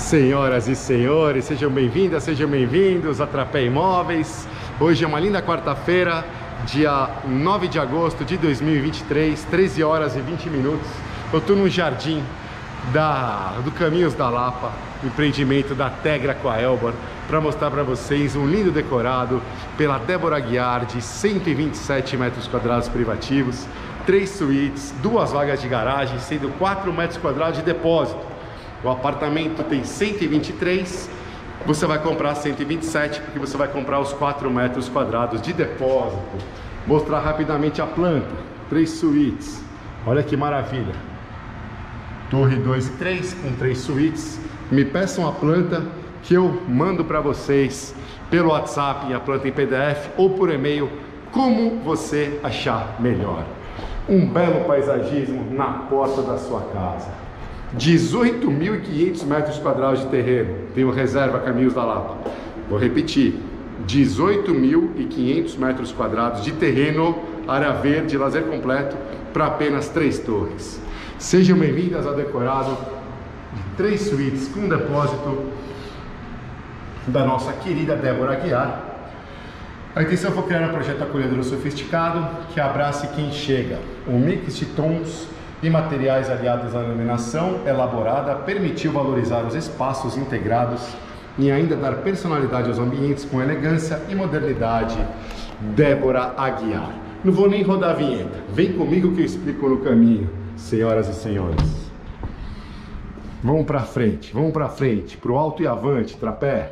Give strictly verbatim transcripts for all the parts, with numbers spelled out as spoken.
Senhoras e senhores, sejam bem-vindas, sejam bem-vindos a Trapé Imóveis. Hoje é uma linda quarta-feira, dia nove de agosto de dois mil e vinte e três, treze horas e vinte minutos. Eu estou no jardim da, do Caminhos da Lapa, empreendimento da Tegra com a Elbor, para mostrar para vocês um lindo decorado pela Débora Aguiar de cento e vinte e sete metros quadrados privativos, três suítes, duas vagas de garagem, sendo quatro metros quadrados de depósito. O apartamento tem cento e vinte e três, você vai comprar cento e vinte e sete porque você vai comprar os quatro metros quadrados de depósito. Mostrar rapidamente a planta, três suítes, olha que maravilha. Torre dois e três com três suítes. Me peçam a planta que eu mando para vocês pelo WhatsApp, a planta em P D F ou por e-mail, como você achar melhor. Um belo paisagismo na porta da sua casa. dezoito mil e quinhentos metros quadrados de terreno. Tenho reserva Caminhos da Lapa. Vou repetir: dezoito mil e quinhentos metros quadrados de terreno, área verde, lazer completo, para apenas três torres. Sejam bem-vindas ao decorado de três suítes com depósito da nossa querida Débora Aguiar. A intenção foi criar um projeto acolhedor sofisticado que abrace quem chega. Um mix de tons e materiais aliados à iluminação elaborada permitiu valorizar os espaços integrados e ainda dar personalidade aos ambientes com elegância e modernidade. Débora Aguiar. Não vou nem rodar a vinheta. Vem comigo que eu explico no caminho, senhoras e senhores. Vamos para frente, vamos para frente, pro alto e avante, Trapé.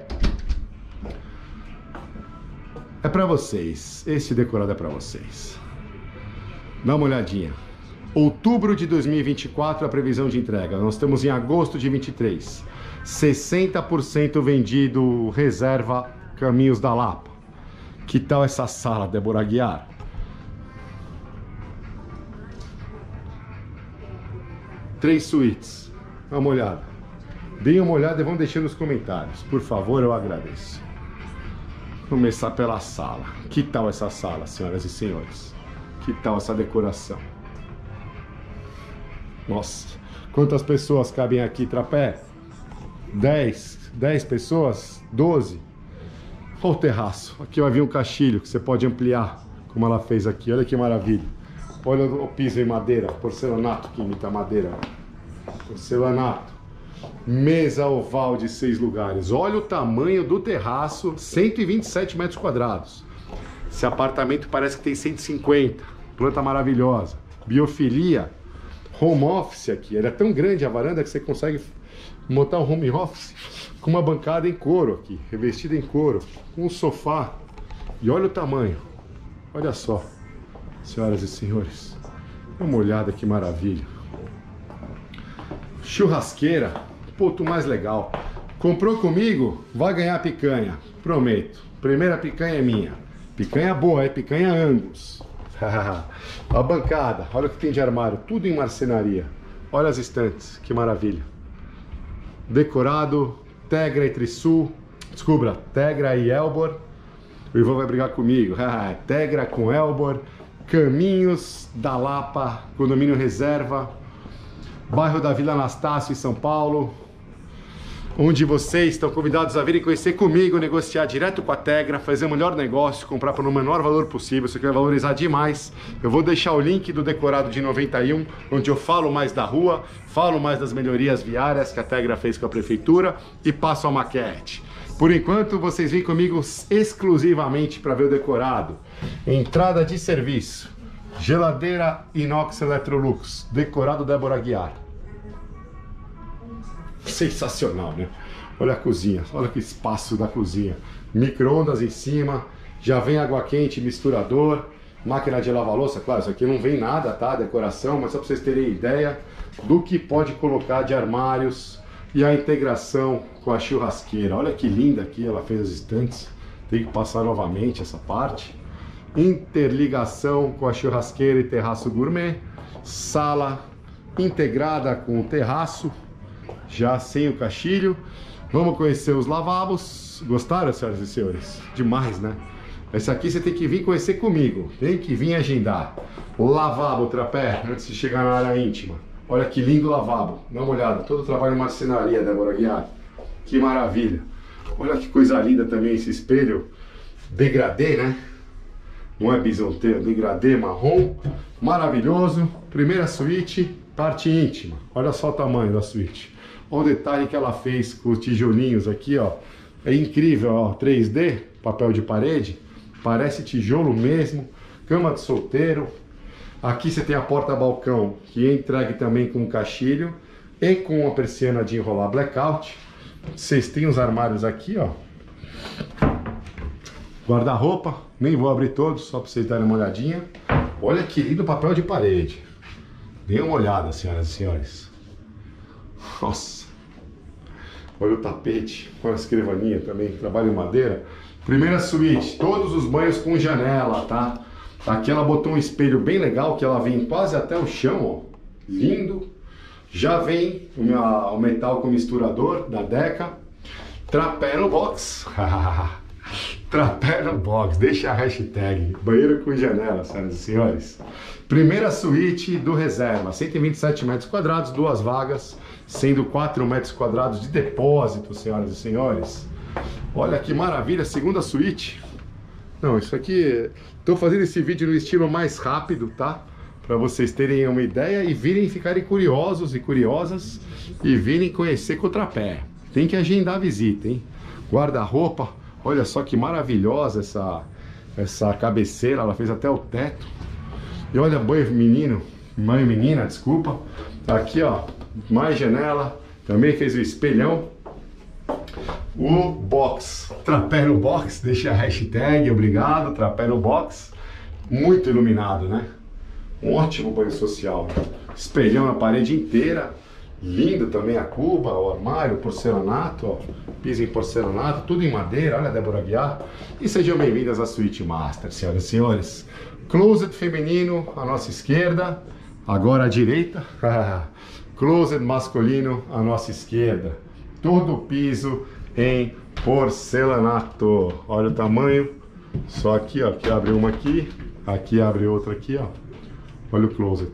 É para vocês, esse decorado é para vocês. Dá uma olhadinha. Outubro de dois mil e vinte e quatro a previsão de entrega. Nós estamos em agosto de vinte e três. sessenta por cento vendido, reserva Caminhos da Lapa. Que tal essa sala, Débora Aguiar? Três suítes. Dá uma olhada. Deem uma olhada e vão deixando nos comentários. Por favor, eu agradeço. Começar pela sala. Que tal essa sala, senhoras e senhores? Que tal essa decoração? Nossa, quantas pessoas cabem aqui, Trapé? dez, dez pessoas? doze? Olha o terraço. Aqui vai vir um caixilho que você pode ampliar, como ela fez aqui. Olha que maravilha. Olha o piso em madeira, porcelanato que imita madeira. Porcelanato. Mesa oval de seis lugares. Olha o tamanho do terraço, cento e vinte e sete metros quadrados. Esse apartamento parece que tem cento e cinquenta. Planta maravilhosa. Biofilia. Home office aqui. Ele é tão grande a varanda que você consegue montar um home office com uma bancada em couro aqui, revestida em couro, com um sofá. E olha o tamanho. Olha só, senhoras e senhores. Dá uma olhada, que maravilha. Churrasqueira. Ponto mais legal. Comprou comigo? Vai ganhar picanha. Prometo. Primeira picanha é minha. Picanha boa, é picanha Angus. A bancada, olha o que tem de armário, tudo em marcenaria. Olha as estantes, que maravilha. Decorado, Tegra e Trisul. Descubra, Tegra e Elbor. O Ivan vai brigar comigo. Tegra com Elbor. Caminhos da Lapa, condomínio reserva, bairro da Vila Anastácio, em São Paulo, onde vocês estão convidados a virem conhecer comigo, negociar direto com a Tegra, fazer o melhor negócio, comprar por um menor valor possível. Se quer valorizar demais, eu vou deixar o link do decorado de noventa e um, onde eu falo mais da rua, falo mais das melhorias viárias que a Tegra fez com a prefeitura e passo a maquete. Por enquanto, vocês vêm comigo exclusivamente para ver o decorado. Entrada de serviço, geladeira inox Electrolux, decorado Débora Aguiar. Sensacional, né? Olha a cozinha, olha que espaço da cozinha. Micro-ondas em cima, já vem água quente, misturador, máquina de lavar louça. Claro, isso aqui não vem nada, tá? Decoração, mas só para vocês terem ideia do que pode colocar de armários e a integração com a churrasqueira. Olha que linda aqui, ela fez as estantes. Tem que passar novamente essa parte. Interligação com a churrasqueira e terraço gourmet. Sala integrada com o terraço, já sem o caixilho. Vamos conhecer os lavabos. Gostaram, senhoras e senhores? Demais, né? Esse aqui você tem que vir conhecer comigo. Tem que vir agendar. O lavabo, Trapé, antes de chegar na área íntima. Olha que lindo lavabo. Dá uma olhada. Todo o trabalho em marcenaria, Débora Aguiar. Que maravilha. Olha que coisa linda também esse espelho degradê, né? Não é bisonte, é degradê marrom. Maravilhoso. Primeira suíte, parte íntima. Olha só o tamanho da suíte. Olha o detalhe que ela fez com os tijolinhos aqui, ó. É incrível, ó. três D, papel de parede. Parece tijolo mesmo. Cama de solteiro. Aqui você tem a porta-balcão, que é entregue também com um caixilho e com uma persiana de enrolar blackout. Vocês têm os armários aqui, ó. Guarda-roupa, nem vou abrir todos, só para vocês darem uma olhadinha. Olha que lindo papel de parede. Dê uma olhada, senhoras e senhores. Nossa. Olha o tapete, olha a escrivaninha também, trabalho em madeira. Primeira suíte, todos os banhos com janela, tá? Aqui ela botou um espelho bem legal, que ela vem quase até o chão, ó. Lindo. Já vem o, meu, o metal com misturador da Deca. Trapé no box. Trapé no box. Deixa a hashtag. Banheiro com janela, senhoras e senhores. Primeira suíte do reserva. cento e vinte e sete metros quadrados, duas vagas. Sendo quatro metros quadrados de depósito, senhoras e senhores. Olha que maravilha. Segunda suíte. Não, isso aqui... Estou fazendo esse vídeo no estilo mais rápido, tá? Para vocês terem uma ideia e virem ficarem curiosos e curiosas e virem conhecer Cotrapé. Tem que agendar a visita, hein? Guarda-roupa, olha só que maravilhosa essa, essa cabeceira, ela fez até o teto. E olha, banho menino, banho menina, desculpa. Aqui, ó, mais janela, também fez o espelhão. O box, Trapé no box, deixa a hashtag, obrigado, Trapé no box. Muito iluminado, né? Um ótimo banho social. Espelhão na parede inteira. Lindo também a cuba, o armário, porcelanato, ó. Piso em porcelanato, tudo em madeira. Olha a Débora Aguiar. E sejam bem-vindas à Suite Master, senhoras e senhores. Closet feminino à nossa esquerda. Agora à direita. Closet masculino à nossa esquerda. Todo o piso em porcelanato. Olha o tamanho. Só aqui, ó. Aqui abre uma aqui. Aqui abre outra aqui, ó. Olha o closet.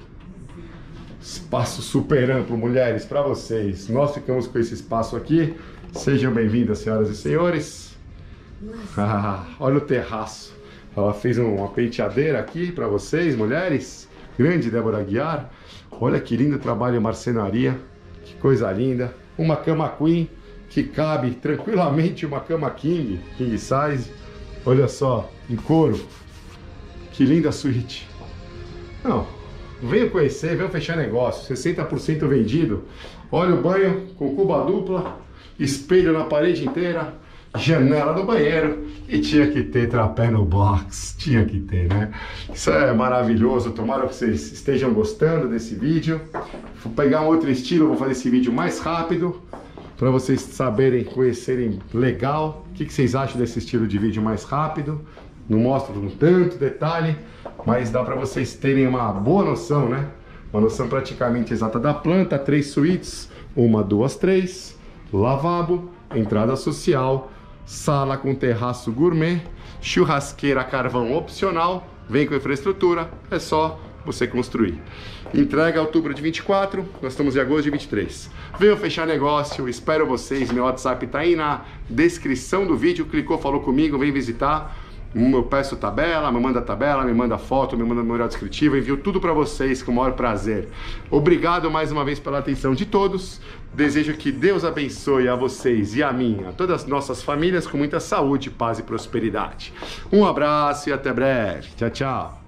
Espaço super amplo, mulheres, para vocês. Nós ficamos com esse espaço aqui. Sejam bem-vindas, senhoras e senhores. Ah, olha o terraço. Ela fez uma penteadeira aqui para vocês, mulheres. Grande Débora Aguiar. Olha que lindo trabalho em marcenaria. Que coisa linda. Uma cama queen que cabe tranquilamente uma cama king, king size. Olha só, em couro. Que linda suíte. Não, venham conhecer, venham fechar negócio. sessenta por cento vendido. Olha o banho com cuba dupla, espelho na parede inteira, janela no banheiro e tinha que ter trapé no box. Tinha que ter, né? Isso é maravilhoso. Tomara que vocês estejam gostando desse vídeo. Vou pegar um outro estilo, vou fazer esse vídeo mais rápido para vocês saberem, conhecerem legal. O que vocês acham desse estilo de vídeo mais rápido? Não mostro com tanto detalhe, mas dá para vocês terem uma boa noção, né? Uma noção praticamente exata da planta. Três suítes, uma, duas, três, lavabo, entrada social, sala com terraço gourmet, churrasqueira a carvão opcional, vem com infraestrutura, é só você construir. Entrega outubro de vinte e quatro, nós estamos em agosto de vinte e três. Venham fechar negócio, espero vocês, meu WhatsApp tá aí na descrição do vídeo, clicou, falou comigo, vem visitar. Eu peço tabela, me manda tabela, me manda foto, me manda memorial descritivo, envio tudo para vocês com o maior prazer. Obrigado mais uma vez pela atenção de todos. Desejo que Deus abençoe a vocês e a mim, a todas as nossas famílias com muita saúde, paz e prosperidade. Um abraço e até breve. Tchau, tchau.